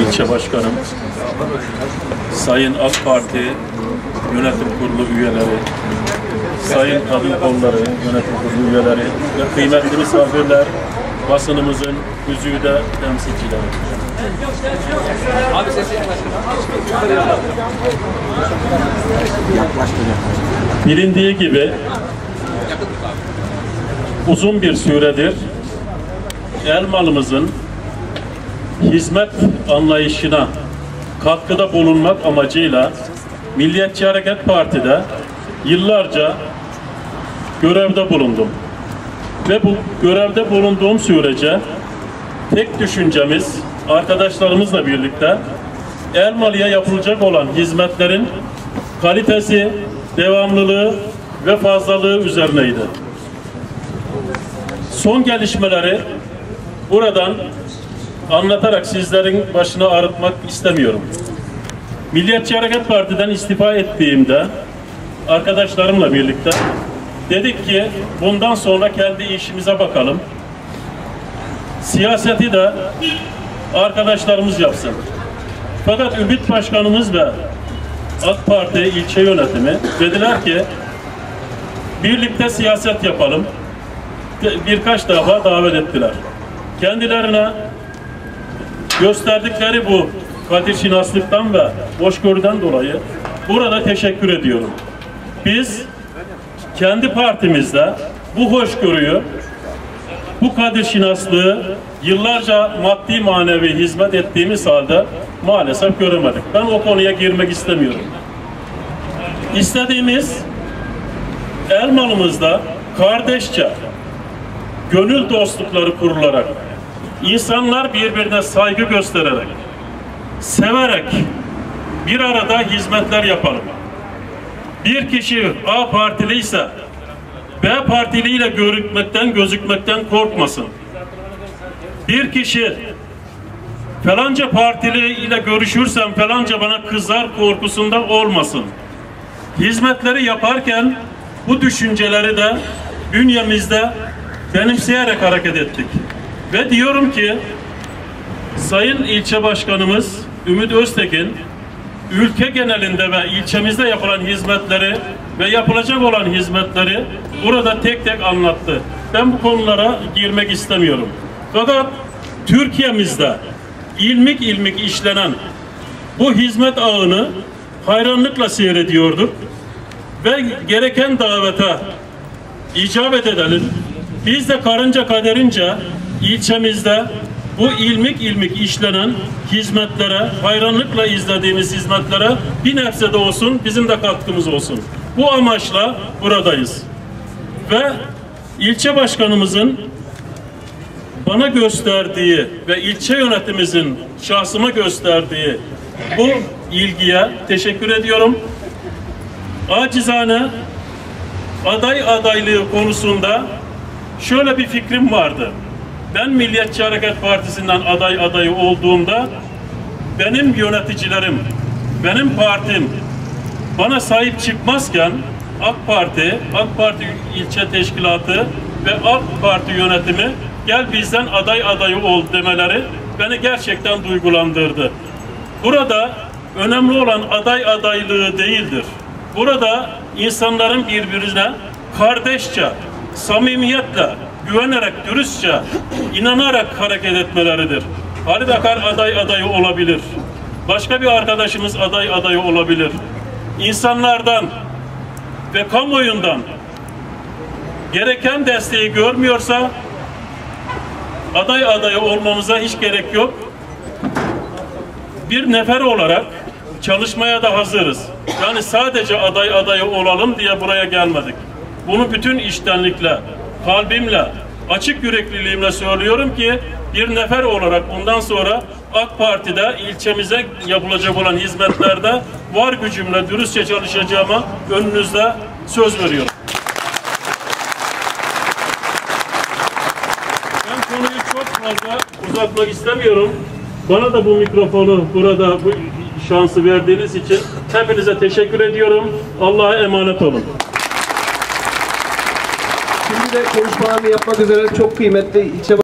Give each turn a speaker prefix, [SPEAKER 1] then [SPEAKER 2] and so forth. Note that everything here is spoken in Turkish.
[SPEAKER 1] İlçe Başkanım, Sayın AK Parti Yönetim Kurulu üyeleri, Sayın Kadın Kolları Yönetim Kurulu üyeleri ve kıymetli misafirler, basınımızın güzide temsilcileri. Bilindiği gibi uzun bir süredir Elmalı'mızın hizmet anlayışına katkıda bulunmak amacıyla Milliyetçi Hareket Parti'de yıllarca görevde bulundum. Ve bu görevde bulunduğum sürece tek düşüncemiz arkadaşlarımızla birlikte Elmalı'ya yapılacak olan hizmetlerin kalitesi, devamlılığı ve fazlalığı üzerineydi. Son gelişmeleri buradan anlatarak sizlerin başına ağrıtmak istemiyorum. Milliyetçi Hareket Parti'den istifa ettiğimde arkadaşlarımla birlikte dedik ki bundan sonra kendi işimize bakalım. Siyaseti de arkadaşlarımız yapsın. Fakat Ümit Başkanımız ve AK Parti ilçe yönetimi dediler ki birlikte siyaset yapalım. Birkaç defa davet ettiler. Kendilerine gösterdikleri bu kadirşinaslıktan ve hoşgörüden dolayı burada teşekkür ediyorum. Biz kendi partimizde bu hoşgörüyü, bu kadirşinaslığı yıllarca maddi manevi hizmet ettiğimiz halde maalesef göremedik. Ben o konuya girmek istemiyorum. İstediğimiz Elmalı'mızda kardeşçe gönül dostlukları kurularak, insanlar birbirine saygı göstererek, severek bir arada hizmetler yapalım. Bir kişi A partili ise B partiliyle görünmekten, gözükmekten korkmasın. Bir kişi falanca partili ile görüşürsem falanca bana kızar korkusunda olmasın. Hizmetleri yaparken bu düşünceleri de bünyemizde benimseyerek hareket ettik. Ve diyorum ki Sayın İlçe Başkanımız Ümit Öztekin ülke genelinde ve ilçemizde yapılan hizmetleri ve yapılacak olan hizmetleri burada tek tek anlattı. Ben bu konulara girmek istemiyorum. Fakat Türkiye'mizde ilmik ilmik işlenen bu hizmet ağını hayranlıkla seyrediyorduk ve gereken davete icabet edelim. Biz de karınca kaderince ilçemizde bu ilmik ilmik işlenen hizmetlere, hayranlıkla izlediğimiz hizmetlere bir nebze de olsun bizim de katkımız olsun. Bu amaçla buradayız. Ve ilçe başkanımızın bana gösterdiği ve ilçe yönetimimizin şahsıma gösterdiği bu ilgiye teşekkür ediyorum. Acizane aday adaylığı konusunda şöyle bir fikrim vardı. Ben Milliyetçi Hareket Partisi'nden aday adayı olduğumda benim yöneticilerim, benim partim bana sahip çıkmazken AK Parti ilçe teşkilatı ve AK Parti yönetimi gel bizden aday adayı ol demeleri beni gerçekten duygulandırdı. Burada önemli olan aday adaylığı değildir. Burada insanların birbirine kardeşçe, samimiyetle, güvenerek, dürüstçe, inanarak hareket etmeleridir. Halit Akar aday adayı olabilir. Başka bir arkadaşımız aday adayı olabilir. İnsanlardan ve kamuoyundan gereken desteği görmüyorsa aday adayı olmamıza hiç gerek yok. Bir nefer olarak çalışmaya da hazırız. Yani sadece aday adayı olalım diye buraya gelmedik. Bunu bütün içtenlikle, kalbimle, açık yürekliliğimle söylüyorum ki bir nefer olarak bundan sonra AK Parti'de ilçemize yapılacak olan hizmetlerde var gücümle dürüstçe çalışacağıma önünüzde söz veriyorum. Ben konuyu çok fazla uzatmak istemiyorum. Bana da bu mikrofonu burada bu şansı verdiğiniz için hepinize teşekkür ediyorum. Allah'a emanet olun.
[SPEAKER 2] Şimdi de konuşmalarını yapmak üzere çok kıymetli ilçe